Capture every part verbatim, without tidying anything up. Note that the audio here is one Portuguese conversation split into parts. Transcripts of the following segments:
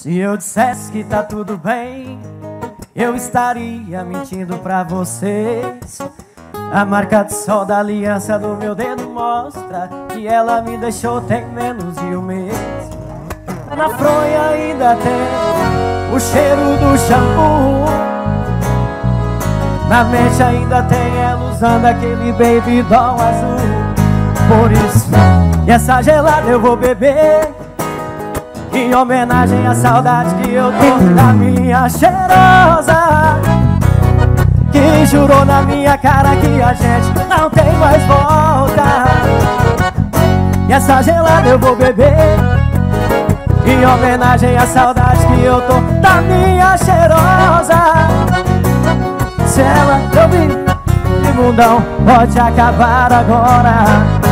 Se eu dissesse que tá tudo bem, eu estaria mentindo pra vocês. A marca de sol da aliança do meu dedo mostra que ela me deixou tem menos de um mês. Na fronha ainda tem o cheiro do shampoo, na mente ainda tem ela usando aquele baby doll azul. Por isso, essa gelada eu vou beber, em homenagem à saudade que eu tô da minha cheirosa, que jurou na minha cara que a gente não tem mais volta. E essa gelada eu vou beber, em homenagem à saudade que eu tô da minha cheirosa. Se ela eu vi, o mundão pode acabar agora.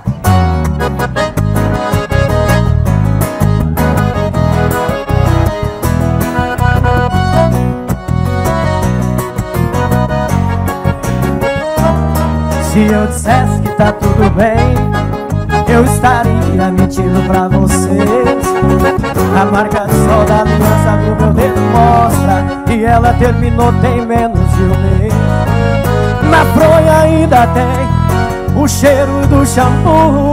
Se eu dissesse que tá tudo bem, eu estaria mentindo pra vocês. A marca de sol da aliança do meu dedo mostra que ela terminou tem menos de um mês. Na fronha ainda tem o cheiro do shampoo,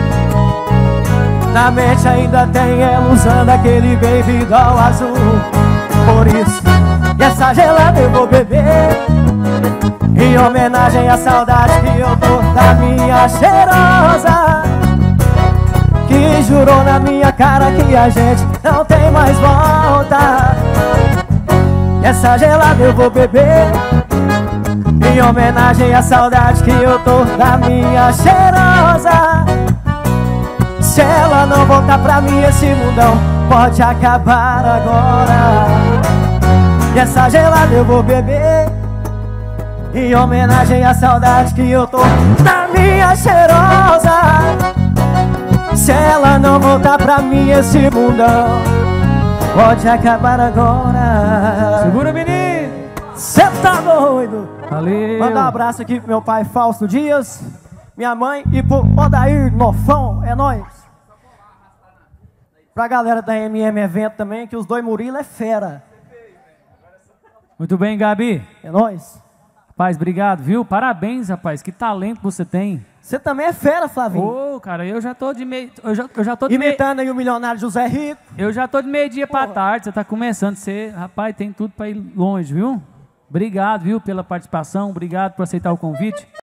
na mente ainda tem ela usando aquele baby doll azul. Por isso, essa gelada eu vou beber, em homenagem à saudade que eu tô da minha cheirosa, que jurou na minha cara que a gente não tem mais volta. Essa gelada eu vou beber, em homenagem à saudade que eu tô da minha cheirosa. Se ela não voltar pra mim, esse mundão pode acabar agora. E essa gelada eu vou beber, em homenagem à saudade que eu tô da minha cheirosa. Se ela não voltar pra mim, esse mundão pode acabar agora. Segura, menino! Cê tá doido? Valeu! Manda um abraço aqui pro meu pai Fausto Dias, minha mãe, e pro Odair Nofão, é nóis. Pra galera da M M Evento também, que os dois Murilo é fera. Muito bem, Gabi. É nóis. Rapaz, obrigado, viu? Parabéns, rapaz. Que talento você tem. Você também é fera, Flavinho. Ô, oh, cara, eu já tô de meio... Eu já, eu já tô de Imitando meio... aí o milionário José Rico. Eu já tô de meio-dia pra Porra. tarde. Você tá começando. Você, rapaz, tem tudo pra ir longe, viu? Obrigado, viu, pela participação. Obrigado por aceitar o convite.